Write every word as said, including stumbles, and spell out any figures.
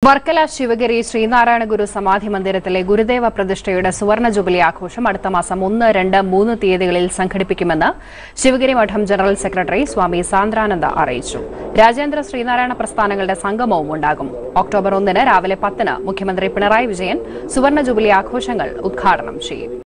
വർക്കല ശിവഗിരി ശ്രീനാരായണ ഗുരു സമാധി മന്ദിരത്തിലെ ഗുരുദേവ പ്രതിഷ്ഠയുടെ സുവർണ ജൂബിലി ആഘോഷം അടുത്ത മാസം ഒന്ന് രണ്ട് മൂന്ന് തീയതികളിൽ സംഘടിപ്പിക്കുമെന്ന് ശിവഗിരി മഠം ജനറൽ സെക്രട്ടറി സ്വാമി സാന്ദ്രാനന്ദ അറിയിച്ചു. രാജേന്ദ്ര ശ്രീനാരായണ പ്രസ്ഥാനങ്ങളുടെ സംഗമവും ഉണ്ടാകും. ഒക്ടോബർ ഒന്നിന് രാവിലെ പത്തിന് മുഖ്യമന്ത്രി പിണറായി വിജയൻ സുവർണ ജൂബിലി ആഘോഷങ്ങൾ ഉദ്ഘാടനം ചെയ്യും.